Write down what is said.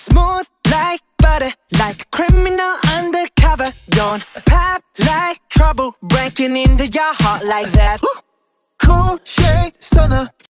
Smooth like butter, like a criminal undercover. Don't pop like trouble, breaking into your heart like that. Cool shade stunner,